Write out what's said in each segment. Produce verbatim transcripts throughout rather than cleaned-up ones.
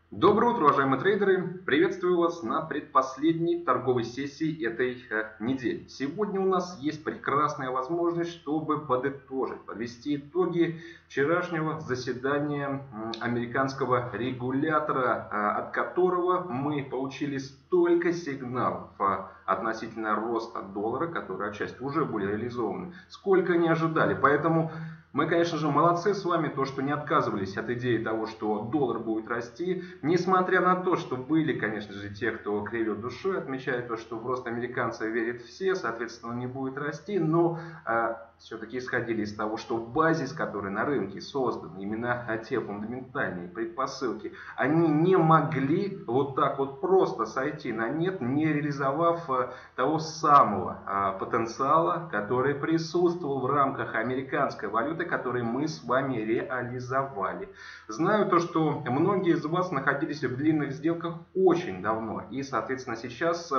Доброе утро, уважаемые трейдеры! Приветствую вас на предпоследней торговой сессии этой э, недели. Сегодня у нас есть прекрасная возможность, чтобы подытожить, подвести итоги вчерашнего заседания э, американского регулятора, э, от которого мы получили столько сигналов э, относительно роста доллара, которые отчасти уже были реализованы, сколько не ожидали. Поэтому мы, конечно же, молодцы с вами, то, что не отказывались от идеи того, что доллар будет расти, несмотря на то, что были, конечно же, те, кто кривил душой, отмечая то, что в рост американцев верят все, соответственно, он не будет расти, но э, все-таки исходили из того, что базис, который на рынке создан, именно те фундаментальные предпосылки, они не могли вот так вот просто сойти на нет, не реализовав э, того самого э, потенциала, который присутствовал в рамках американской валюты, которые мы с вами реализовали. Знаю то, что многие из вас находились в длинных сделках очень давно. И, соответственно, сейчас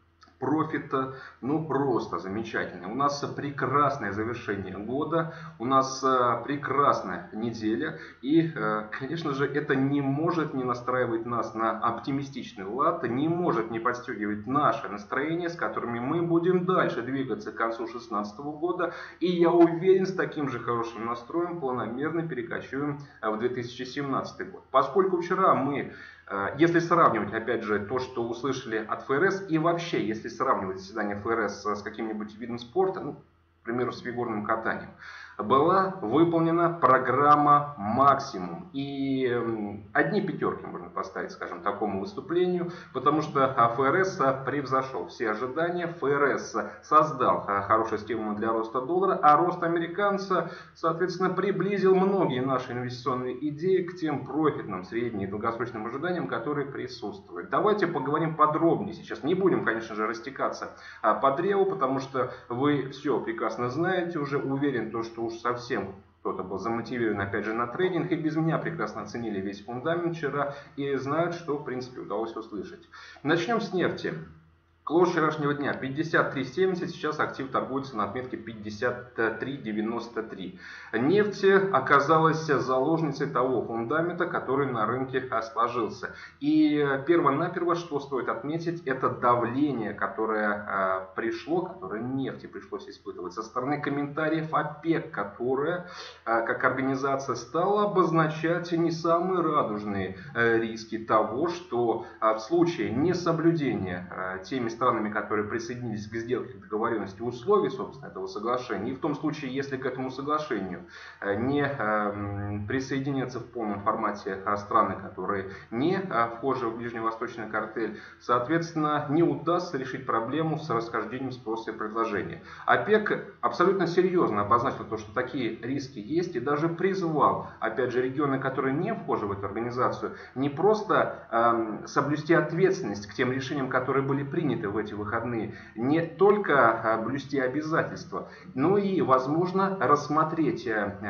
профит, ну, просто замечательный. У нас прекрасное завершение года, у нас прекрасная неделя. И, конечно же, это не может не настраивать нас на оптимистичный лад, не может не подстегивать наше настроение, с которыми мы будем дальше двигаться к концу две тысячи шестнадцатого года. И я уверен, с таким же хорошим настроем планомерно перекочуем в две тысячи семнадцатый год. Поскольку вчера мы, если сравнивать, опять же, то, что услышали от ФРС, и вообще, если сравнивать заседание ФРС с каким-нибудь видом спорта, ну, к примеру, с фигурным катанием, была выполнена программа максимум. И одни пятерки можно поставить, скажем, такому выступлению, потому что ФРС превзошел все ожидания, ФРС создал хороший стимул для роста доллара, а рост американца, соответственно, приблизил многие наши инвестиционные идеи к тем профитным, средним и долгосрочным ожиданиям, которые присутствуют. Давайте поговорим подробнее сейчас. Не будем, конечно же, растекаться по древу, потому что вы все прекрасно знаете, уже уверен, то, что уж совсем кто-то был замотивирован, опять же, на трейдинг, и без меня прекрасно оценили весь фундамент вчера и знают, что, в принципе, удалось услышать. Начнем с нефти. Клоуз вчерашнего дня пятьдесят три семьдесят, сейчас актив торгуется на отметке пятьдесят три девяносто три. Нефть оказалась заложницей того фундамента, который на рынке сложился. И перво-наперво, что стоит отметить, это давление, которое пришло, которое нефти пришлось испытывать со стороны комментариев ОПЕК, которая, как организация, стала обозначать не самые радужные риски того, что в случае несоблюдения теми странами, которые присоединились к сделке, к договоренности условий, собственно, этого соглашения. И в том случае, если к этому соглашению не присоединятся в полном формате страны, которые не вхожи в ближневосточный картель, соответственно, не удастся решить проблему с расхождением спроса и предложения. ОПЕК абсолютно серьезно обозначил то, что такие риски есть, и даже призвал, опять же, регионы, которые не вхожи в эту организацию, не просто э, соблюсти ответственность к тем решениям, которые были приняты в эти выходные, не только блюсти обязательства, но и, возможно, рассмотреть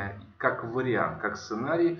как вариант, как сценарий,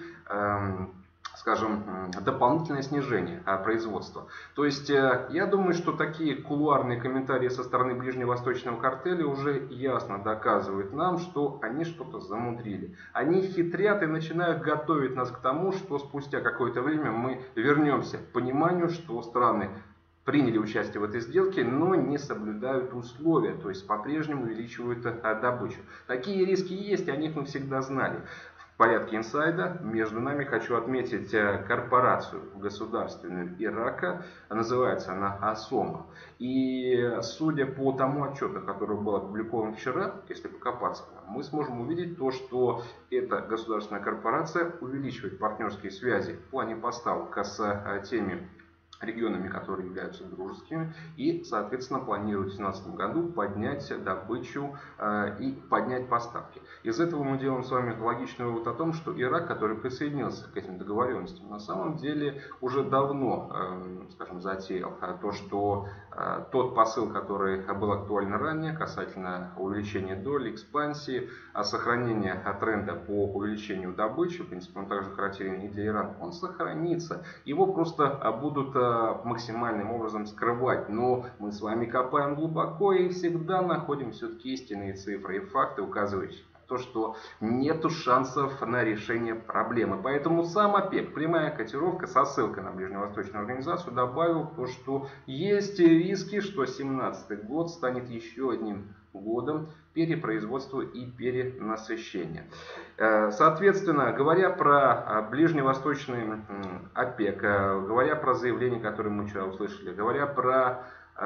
скажем, дополнительное снижение производства. То есть, я думаю, что такие кулуарные комментарии со стороны ближневосточного картеля уже ясно доказывают нам, что они что-то замудрили. Они хитрят и начинают готовить нас к тому, что спустя какое-то время мы вернемся к пониманию, что страны приняли участие в этой сделке, но не соблюдают условия, то есть по-прежнему увеличивают добычу. Такие риски есть, и о них мы всегда знали. В порядке инсайда между нами хочу отметить корпорацию государственную Ирака, называется она Асома. И судя по тому отчету, который был опубликован вчера, если покопаться, мы сможем увидеть то, что эта государственная корпорация увеличивает партнерские связи в плане поставок с теми регионами, которые являются дружескими, и, соответственно, планирует в две тысячи семнадцатом году поднять добычу э, и поднять поставки. Из этого мы делаем с вами логичный вывод о том, что Ирак, который присоединился к этим договоренностям, на самом деле уже давно, э, скажем, затеял то, что э, тот посыл, который был актуален ранее, касательно увеличения доли, экспансии, сохранения тренда по увеличению добычи, в принципе, он также характерен и для Ирана, он сохранится. Его просто будут максимальным образом скрывать. Но мы с вами копаем глубоко и всегда находим все-таки истинные цифры и факты, указывающие то, что нету шансов на решение проблемы. Поэтому сам ОПЕК, прямая котировка со ссылкой на Ближневосточную организацию, добавил то, что есть риски, что две тысячи семнадцатый год станет еще одним годом перепроизводства и перенасыщения. Соответственно, говоря про ближневосточный ОПЕК, говоря про заявления, которые мы вчера услышали, говоря про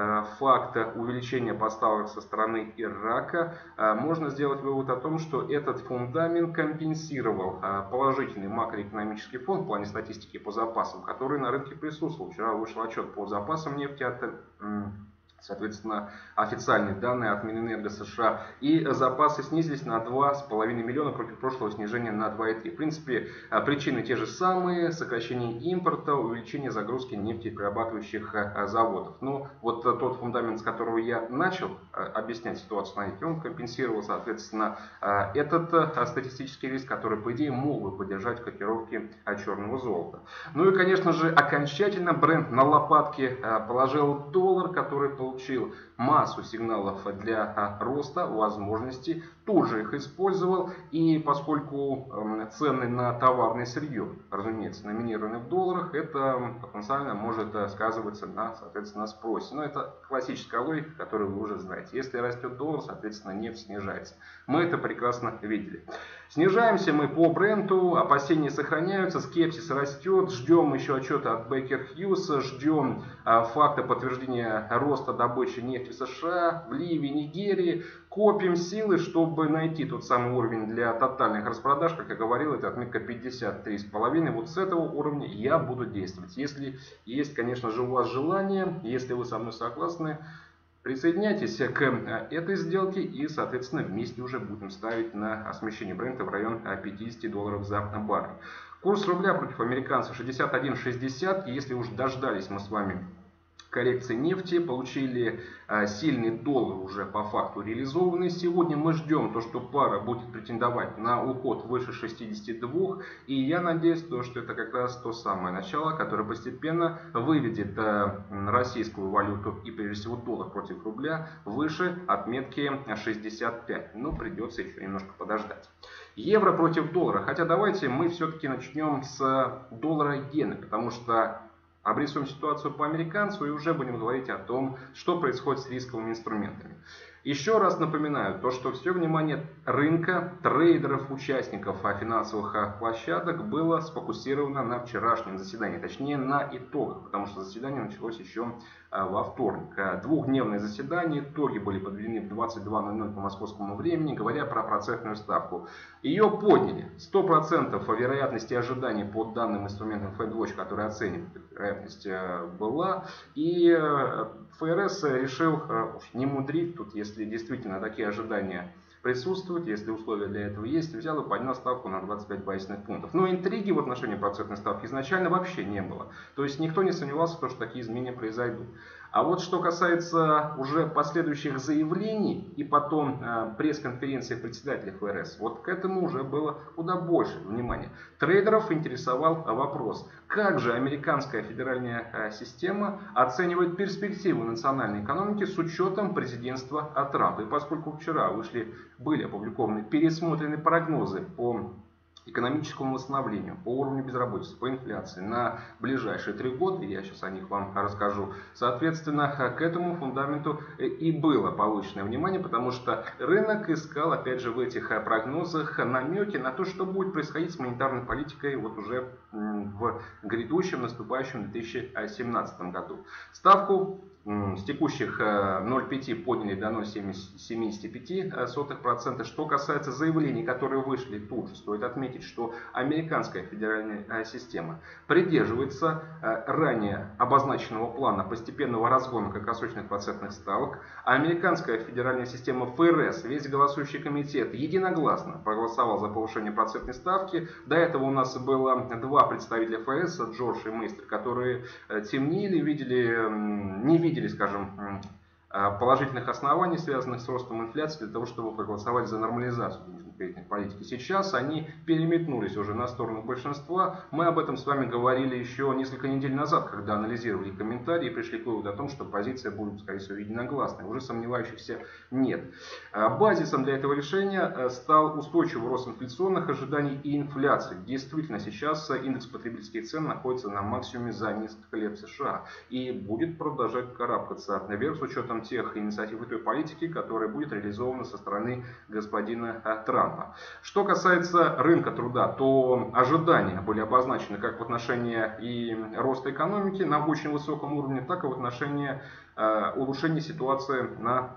факт увеличения поставок со стороны Ирака, можно сделать вывод о том, что этот фундамент компенсировал положительный макроэкономический фон в плане статистики по запасам, который на рынке присутствовал. Вчера вышел отчет по запасам нефти от, соответственно, официальные данные от Минэнерго США. И запасы снизились на два с половиной миллиона против прошлого снижения на два и три. В принципе, причины те же самые: сокращение импорта, увеличение загрузки нефтеперерабатывающих заводов. Но вот тот фундамент, с которого я начал объяснять ситуацию на нефти, он компенсировал, соответственно, этот статистический риск, который, по идее, мог бы поддержать котировки черного золота. Ну и, конечно же, окончательно бренд на лопатки положил доллар, который получил массу сигналов для роста, возможностей, тут же их использовал. И поскольку цены на товарное сырье, разумеется, номинированы в долларах, это потенциально может сказываться на, соответственно, на спросе. Но это классическая логика, которую вы уже знаете. Если растет доллар, соответственно, нефть снижается. Мы это прекрасно видели. Снижаемся мы по бренду, опасения сохраняются, скепсис растет, ждем еще отчета от Baker Hughes, ждем факта подтверждения роста добычи нефти в США, в Ливии, Нигерии. Копим силы, чтобы найти тот самый уровень для тотальных распродаж. Как я говорил, это отметка пятьдесят три с половиной. Вот с этого уровня я буду действовать. Если есть, конечно же, у вас желание, если вы со мной согласны, присоединяйтесь к этой сделке и, соответственно, вместе уже будем ставить на смещение бренда в район пятидесяти долларов за баррель. Курс рубля против американца шестьдесят один шестьдесят. Если уж дождались мы с вами коррекции нефти, получили сильный доллар уже по факту реализованный. Сегодня мы ждем то, что пара будет претендовать на уход выше шестидесяти двух. И я надеюсь, то, что это как раз то самое начало, которое постепенно выведет российскую валюту и прежде всего доллар против рубля выше отметки шестьдесят пять. Но придется еще немножко подождать. Евро против доллара. Хотя давайте мы все-таки начнем с доллара иены, потому что обрисуем ситуацию по американцу и уже будем говорить о том, что происходит с рисковыми инструментами. Еще раз напоминаю, то, что все внимание рынка, трейдеров, участников финансовых площадок было сфокусировано на вчерашнем заседании, точнее на итогах, потому что заседание началось еще во вторник. Двухдневное заседание, итоги были подведены в двадцать два ноль ноль по московскому времени, говоря про процентную ставку. Ее подняли. сто процентов вероятности ожиданий по данным инструментам FedWatch, которые оценивают вероятность, была. И ФРС решил уж не мудрить тут, если действительно такие ожидания присутствуют, если условия для этого есть, взял и поднял ставку на двадцать пять базисных пунктов. Но интриги в отношении процентной ставки изначально вообще не было. То есть никто не сомневался, что такие изменения произойдут. А вот что касается уже последующих заявлений и потом э, пресс-конференции председателя ФРС, вот к этому уже было куда больше внимания. Трейдеров интересовал вопрос, как же американская федеральная э, система оценивает перспективы национальной экономики с учетом президентства Трампа. И поскольку вчера вышли, были опубликованы пересмотренные прогнозы по экономическому восстановлению, по уровню безработицы, по инфляции на ближайшие три года, я сейчас о них вам расскажу, соответственно, к этому фундаменту и было повышенное внимание, потому что рынок искал, опять же, в этих прогнозах намеки на то, что будет происходить с монетарной политикой вот уже в грядущем, наступающем две тысячи семнадцатом году. Ставку с текущих ноль целых пять десятых подняли до ноль целых семьдесят пять сотых процента. Что касается заявлений, которые вышли тут же, стоит отметить, что американская федеральная система придерживается ранее обозначенного плана постепенного разгона краткосрочных процентных ставок. А американская федеральная система ФРС, весь голосующий комитет единогласно проголосовал за повышение процентной ставки. До этого у нас было два представителя ФРС, Джордж и Мейстер, которые темнили, видели, не видели, скажем, положительных оснований, связанных с ростом инфляции, для того, чтобы проголосовать за нормализацию денежной кредитной политики. Сейчас они переметнулись уже на сторону большинства. Мы об этом с вами говорили еще несколько недель назад, когда анализировали комментарии и пришли к выводу о том, что позиция будет, скорее всего, единогласной. Уже сомневающихся нет. Базисом для этого решения стал устойчивый рост инфляционных ожиданий и инфляции. Действительно, сейчас индекс потребительских цен находится на максимуме за несколько лет в США и будет продолжать карабкаться наверх с учетом тех инициатив и той политики, которая будет реализована со стороны господина Трампа. Что касается рынка труда, то ожидания были обозначены как в отношении и роста экономики на очень высоком уровне, так и в отношении э, улучшения ситуации на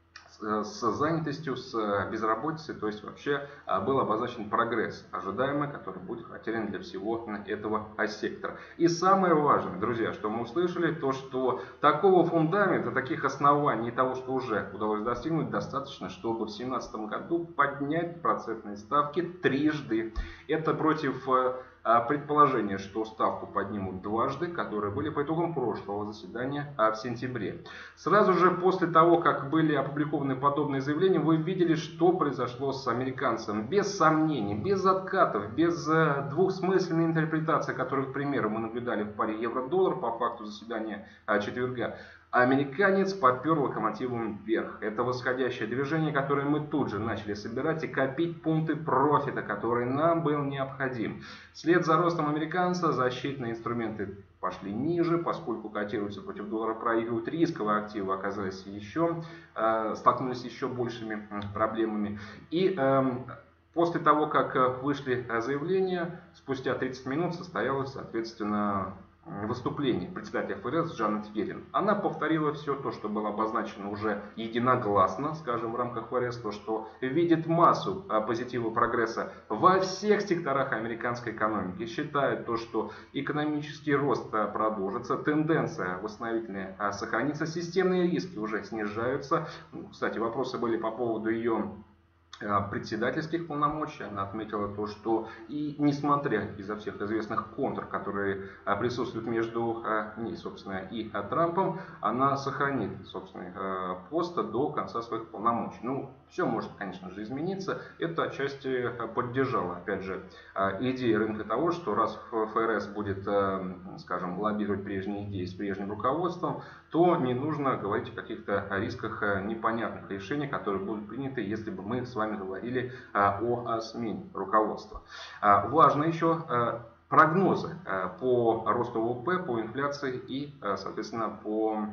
с занятостью, с безработицей, то есть вообще был обозначен прогресс ожидаемый, который будет характерен для всего этого сектора. И самое важное, друзья, что мы услышали, то что такого фундамента, таких оснований и того, что уже удалось достигнуть, достаточно, чтобы в две тысячи семнадцатом году поднять процентные ставки трижды. Это против предположение, что ставку поднимут дважды, которые были по итогам прошлого заседания в сентябре. Сразу же после того, как были опубликованы подобные заявления, вы видели, что произошло с американцем. Без сомнений, без откатов, без двухсмысленной интерпретации, которых, к примеру, мы наблюдали в паре евро-доллар по факту заседания четверга. Американец попер локомотивом вверх. Это восходящее движение, которое мы тут же начали собирать и копить пункты профита, который нам был необходим. Вслед за ростом американца защитные инструменты пошли ниже, поскольку котируются против доллара, проигрывают, рисковые активы оказались еще, э, столкнулись с еще большими проблемами. И э, после того, как вышли заявления, спустя тридцать минут состоялось, соответственно, выступление председателя ФРС Джанет Йеллен. Она повторила все то, что было обозначено уже единогласно, скажем, в рамках ФРС, то, что видит массу позитива прогресса во всех секторах американской экономики. Считает то, что экономический рост продолжится, тенденция восстановительная сохранится, системные риски уже снижаются. Кстати, вопросы были по поводу ее председательских полномочий. Она отметила то, что и несмотря изо всех известных контр, которые присутствуют между ней, собственно, и Трампом, она сохранит собственный пост до конца своих полномочий. Ну, все может, конечно же, измениться. Это отчасти поддержало, опять же, идею рынка того, что раз ФРС будет, скажем, лоббировать прежние идеи с прежним руководством, то не нужно говорить о каких-то рисках непонятных решений, которые будут приняты, если бы мы с вами говорили о смене руководства. Важно еще прогнозы по росту ВВП, по инфляции и, соответственно, по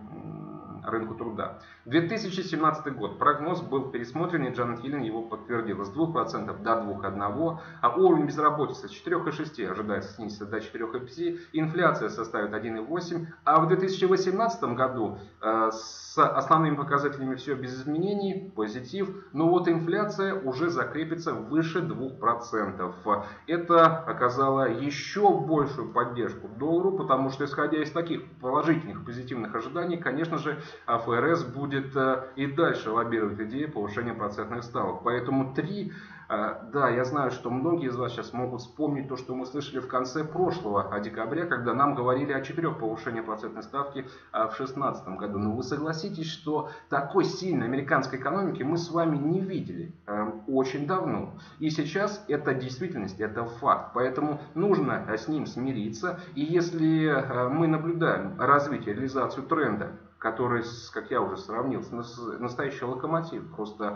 рынку труда. две тысячи семнадцатый год. Прогноз был пересмотрен, и Джанет Йеллен его подтвердила. С двух процентов до двух целых одной десятых, а уровень безработицы с четырёх целых шести десятых ожидается снизиться до четырёх целых пяти десятых, инфляция составит один целых восемь десятых, а в две тысячи восемнадцатом году э, с основными показателями все без изменений, позитив, но вот инфляция уже закрепится выше двух процентов. Это оказало еще большую поддержку доллару, потому что, исходя из таких положительных, позитивных ожиданий, конечно же, ФРС будет и дальше лоббировать идею повышения процентных ставок. Поэтому три, да, я знаю, что многие из вас сейчас могут вспомнить то, что мы слышали в конце прошлого декабря, когда нам говорили о четырех повышениях процентной ставки в две тысячи шестнадцатом году. Но вы согласитесь, что такой сильной американской экономики мы с вами не видели очень давно. И сейчас это действительность, это факт. Поэтому нужно с ним смириться. И если мы наблюдаем развитие, реализацию тренда, который, как я уже сравнил, настоящий локомотив, просто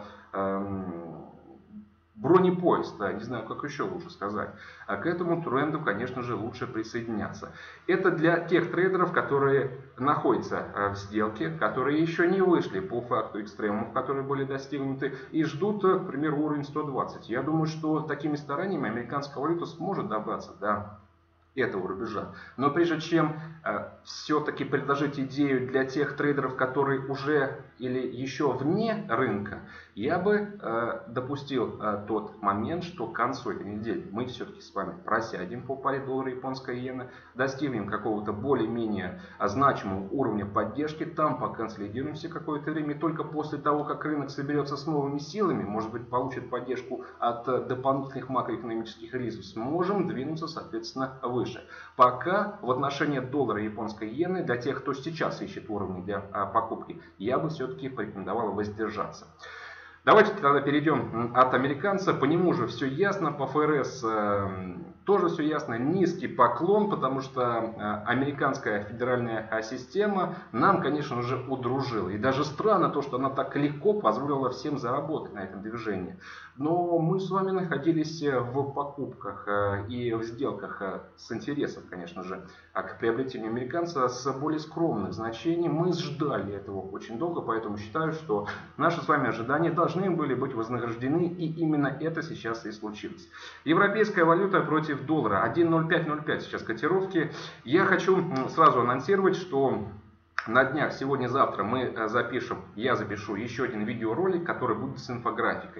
эм, бронепоезд, да, не знаю, как еще лучше сказать. А к этому тренду, конечно же, лучше присоединяться. Это для тех трейдеров, которые находятся в сделке, которые еще не вышли по факту экстремумов, которые были достигнуты, и ждут, к примеру, уровень сто двадцать. Я думаю, что такими стараниями американская валюта сможет добраться до этого рубежа. Но прежде чем э, все-таки предложить идею для тех трейдеров, которые уже или еще вне рынка, я бы э, допустил э, тот момент, что к концу этой недели мы все-таки с вами просядем по паре доллара японской иены, достигнем какого-то более-менее значимого уровня поддержки, там поконсолидируемся какое-то время, и только после того, как рынок соберется с новыми силами, может быть, получит поддержку от э, дополнительных макроэкономических рисков, сможем двинуться, соответственно, выше. Пока в отношении доллара и японской иены, для тех, кто сейчас ищет уровни для а, покупки, я бы все-таки порекомендовал воздержаться. Давайте тогда перейдем от американца. По нему же все ясно, по ФРС тоже все ясно. Низкий поклон, потому что американская федеральная система нам, конечно же, удружила. И даже странно то, что она так легко позволила всем заработать на этом движении. Но мы с вами находились в покупках и в сделках с интересом, конечно же, к приобретению американца с более скромных значений. Мы ждали этого очень долго, поэтому считаю, что наши с вами ожидания должны были быть вознаграждены, и именно это сейчас и случилось. Европейская валюта против доллара один ноль пять ноль пять сейчас котировки. Я хочу сразу анонсировать, что на днях, сегодня-завтра мы запишем, я запишу еще один видеоролик, который будет с инфографикой.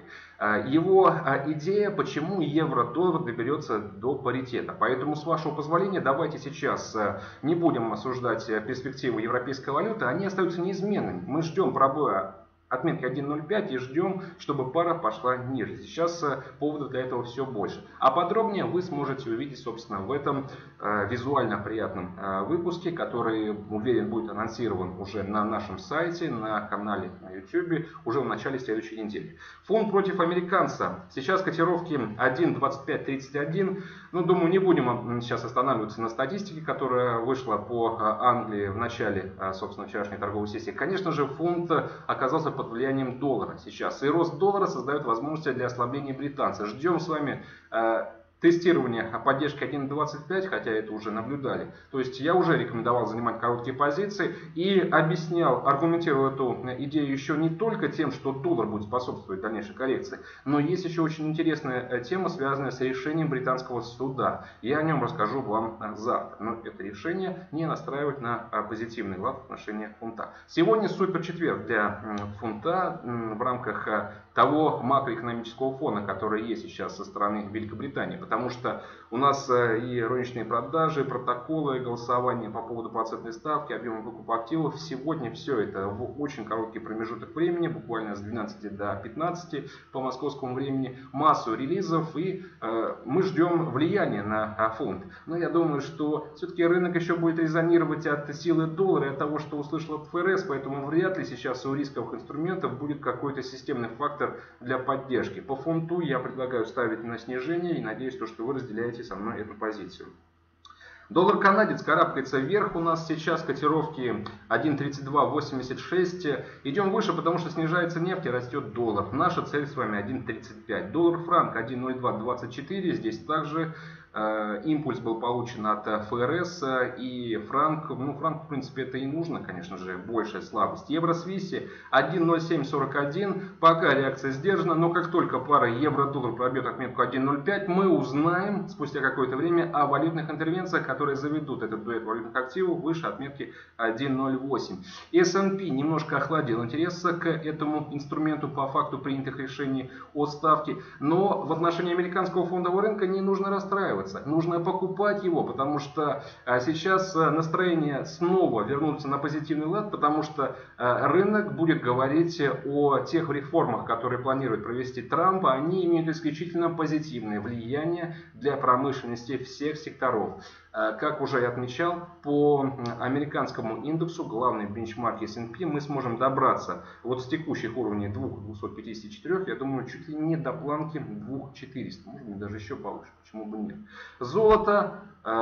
Его идея, почему евро-доллар доберется до паритета. Поэтому, с вашего позволения, давайте сейчас не будем осуждать перспективы европейской валюты, они остаются неизменными. Мы ждем пробоя отметки один ноль пять и ждем, чтобы пара пошла ниже. Сейчас поводов для этого все больше. А подробнее вы сможете увидеть, собственно, в этом э, визуально приятном э, выпуске, который, уверен, будет анонсирован уже на нашем сайте, на канале на YouTube уже в начале следующей недели. Фунт против американца. Сейчас котировки один двадцать пять тридцать один. Ну, думаю, не будем сейчас останавливаться на статистике, которая вышла по Англии в начале, собственно, вчерашней торговой сессии. Конечно же, фунт оказался под влиянием доллара сейчас. И рост доллара создает возможности для ослабления британца. Ждем с вами э, тестирования поддержки один двадцать пять, хотя это уже наблюдали. То есть я уже рекомендовал занимать короткие позиции и объяснял, аргументировал эту идею еще не только тем, что доллар будет способствовать дальнейшей коррекции, но есть еще очень интересная тема, связанная с решением британского суда. Я о нем расскажу вам завтра. Но это решение не настраивает на позитивный лад в отношении фунта. Сегодня супер четверг для фунта в рамках того макроэкономического фона, который есть сейчас со стороны Великобритании. Потому что у нас и розничные продажи, протоколы голосования по поводу процентной ставки, объема выкупа активов. Сегодня все это в очень короткий промежуток времени, буквально с двенадцати до пятнадцати по московскому времени, массу релизов, и э, мы ждем влияния на фунт. Но я думаю, что все-таки рынок еще будет резонировать от силы доллара и от того, что услышал от ФРС, поэтому вряд ли сейчас у рисковых инструментов будет какой-то системный фактор для поддержки. По фунту я предлагаю ставить на снижение и надеюсь, что вы разделяете со мной эту позицию. Доллар-канадец карабкается вверх, у нас сейчас котировки один тридцать два восемьдесят шесть. Идем выше, потому что снижается нефть и растет доллар. Наша цель с вами один тридцать пять. Доллар-франк один ноль два двадцать четыре. Здесь также э, импульс был получен от ФРС, и франк, ну франк в принципе это и нужно, конечно же, большая слабость. Евро-свиси один ноль семь сорок один. Пока реакция сдержана, но как только пара евро-доллар пробьет отметку один ноль пять, мы узнаем спустя какое-то время о валютных интервенциях, которые заведут этот дуэт валютных активов выше отметки один ноль восемь. эс энд пи немножко охладил интерес к этому инструменту по факту принятых решений о ставке, но в отношении американского фондового рынка не нужно расстраиваться, нужно покупать его, потому что сейчас настроение снова вернуться на позитивный лад, потому что рынок будет говорить о тех реформах, которые планирует провести Трамп, они имеют исключительно позитивное влияние для промышленности всех секторов. Как уже я отмечал, по американскому индексу, главный бенчмарк эс энд пи, мы сможем добраться вот с текущих уровней двухсот двадцати четырёх, я думаю, чуть ли не до планки двух тысяч четырёхсот, может быть даже еще повыше, почему бы нет. Золото,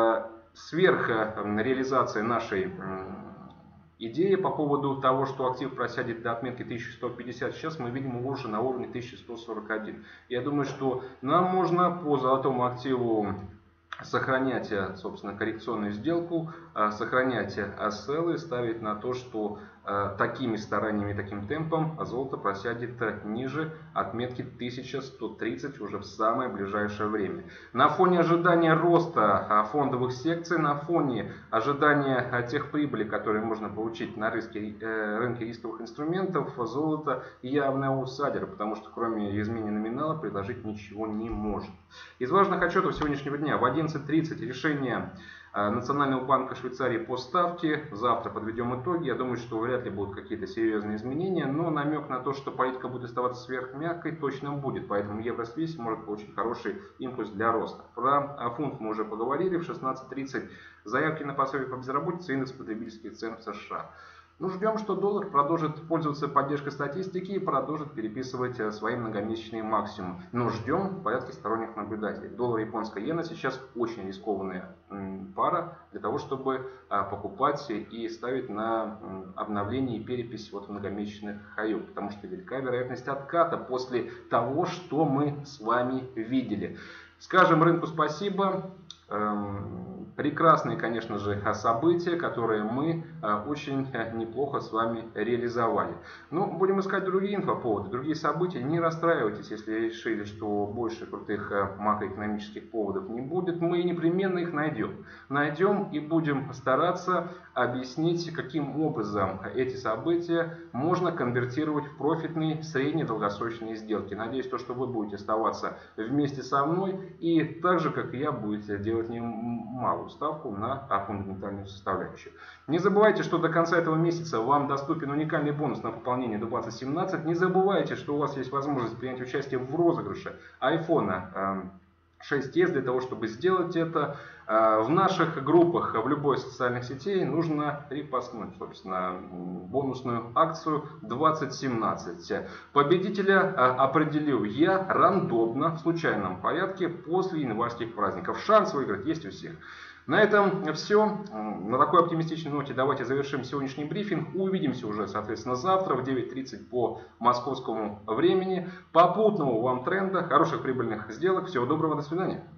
сверх реализации нашей идеи по поводу того, что актив просядет до отметки тысяча сто пятьдесят, сейчас мы видим его уже на уровне тысяча сто сорок один. Я думаю, что нам можно по золотому активу сохранять, собственно, коррекционную сделку, сохранять селлы, ставить на то, что такими стараниями, таким темпом золото просядет ниже отметки тысяча сто тридцать уже в самое ближайшее время. На фоне ожидания роста фондовых секций, на фоне ожидания тех прибыли, которые можно получить на рынке, рынке рисковых инструментов, золото явный аутсайдер, потому что кроме изменения номинала предложить ничего не может. Из важных отчетов сегодняшнего дня: в одиннадцать тридцать решение Национального банка Швейцарии по ставке. Завтра подведем итоги. Я думаю, что вряд ли будут какие-то серьезные изменения, но намек на то, что политика будет оставаться сверхмягкой, точно будет. Поэтому евро-свись может получить хороший импульс для роста. Про фунт мы уже поговорили. В шестнадцать тридцать заявки на пособие по безработице, индекс потребительских цен в США. Ну, ждем, что доллар продолжит пользоваться поддержкой статистики и продолжит переписывать свои многомесячные максимумы. Но ждем в порядке сторонних наблюдателей. Доллар и японская иена сейчас очень рискованная пара для того, чтобы покупать и ставить на обновление и перепись вот многомесячных хаев. Потому что велика вероятность отката после того, что мы с вами видели. Скажем рынку спасибо. Прекрасные, конечно же, события, которые мы очень неплохо с вами реализовали. Но будем искать другие инфоповоды, другие события. Не расстраивайтесь, если решили, что больше крутых макроэкономических поводов не будет. Мы непременно их найдем. Найдем и будем стараться объяснить, каким образом эти события можно конвертировать в профитные средние долгосрочные сделки. Надеюсь, то, что вы будете оставаться вместе со мной и так же, как и я, будете делать немалую ставку на фундаментальную составляющую. Не забывайте, что до конца этого месяца вам доступен уникальный бонус на пополнение до двадцать семнадцать. Не забывайте, что у вас есть возможность принять участие в розыгрыше айфона шесть эс. Для того, чтобы сделать это, в наших группах в любой из социальных сетей нужно репостнуть, собственно, бонусную акцию двадцать семнадцать. Победителя определю я рандомно, в случайном порядке, после январских праздников. Шанс выиграть есть у всех. На этом все. На такой оптимистичной ноте давайте завершим сегодняшний брифинг. Увидимся уже, соответственно, завтра в девять тридцать по московскому времени. Попутного вам тренда, хороших прибыльных сделок. Всего доброго, до свидания.